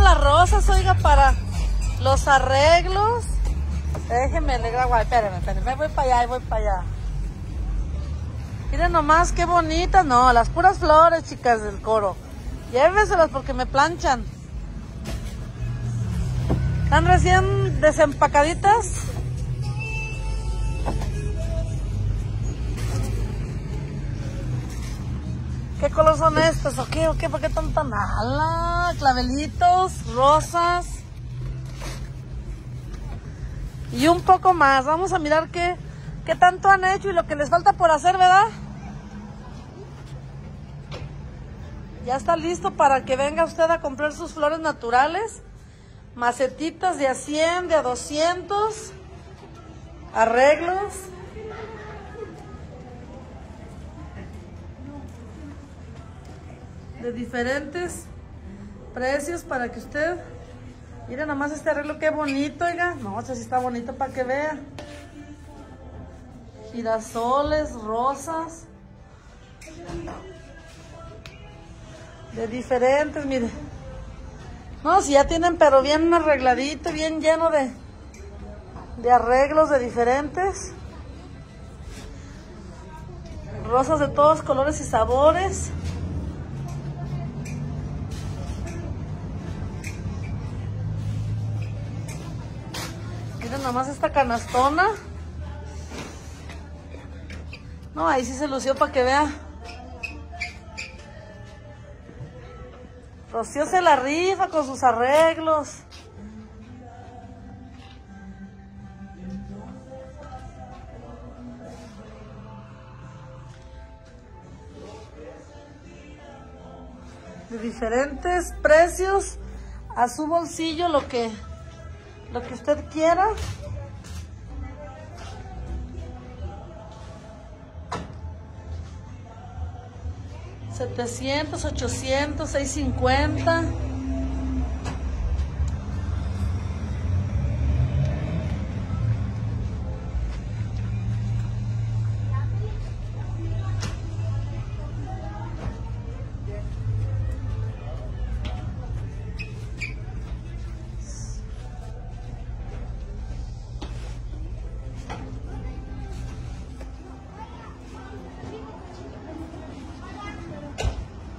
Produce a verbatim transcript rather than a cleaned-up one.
las rosas, oiga, para los arreglos. Déjenme, le grabo, espérenme, espérenme, voy para allá, voy para allá. Miren nomás qué bonitas, no, las puras flores, chicas del coro. Lléveselas porque me planchan. Están recién desempacaditas. ¿Qué color son estos? ¿O qué? ¿O qué? ¿Por qué tanta mala? Clavelitos, rosas. Y un poco más. Vamos a mirar qué, qué tanto han hecho y lo que les falta por hacer, ¿verdad? Ya está listo para que venga usted a comprar sus flores naturales. Macetitas de a cien, de a doscientos. Arreglos. De diferentes precios para que usted... Miren nomás este arreglo, qué bonito, oiga. No, este sí está bonito para que vea. Girasoles, rosas. De diferentes, mire. No, si ya tienen, pero bien arregladito, bien lleno de, de arreglos de diferentes. Rosas de todos colores y sabores. Miren nomás esta canastona. No, ahí sí se lució para que vea. Rocío se la rifa con sus arreglos. De diferentes precios, a su bolsillo, lo que, lo que usted quiera. setecientos, ochocientos, seiscientos cincuenta.